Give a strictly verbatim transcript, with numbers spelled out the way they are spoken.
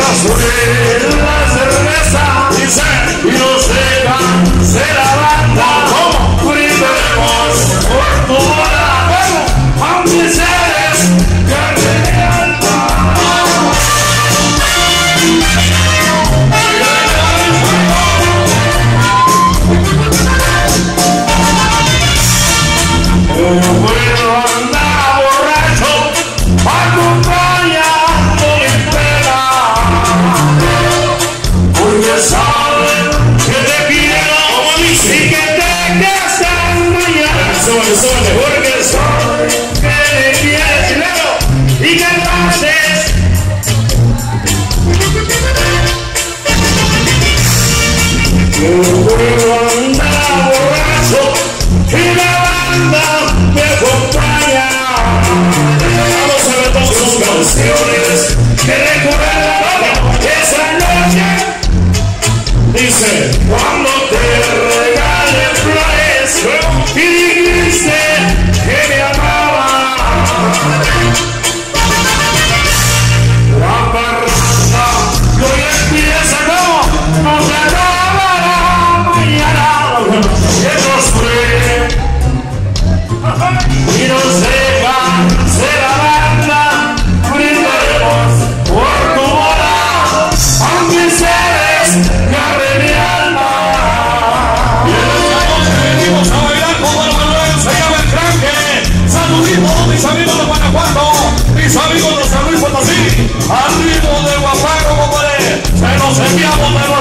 sube la cerveza, dice, y nos dejan ser la banda. ¿Cómo? Brindaremos por tu boda, bueno, aunque seres carne de alma. Yo puedo andar borracho, acompañando mi pena, porque saben que te quiero y que te casas mañana, porque saben que te quieres y que lo haces. Yo puedo andar borracho y la banda me acompaña. Vamos a ver todas sus canciones que recuerdan esa noche. Dice, cuando te regalé flores y dijiste que me amaba. La parranda que hoy empieza como no se acabará mañana. Que nos fue y nos dejan ser la banda. Brindaremos por tu boda, aunque seres carne de alma. Y en esta noche venimos a bailar como el Manuel se llama el Cranque. Saludimos mis amigos de Guanajuato, mis amigos de San Luis Potosí, al ritmo de Guapaco, compadre. Se los enviamos de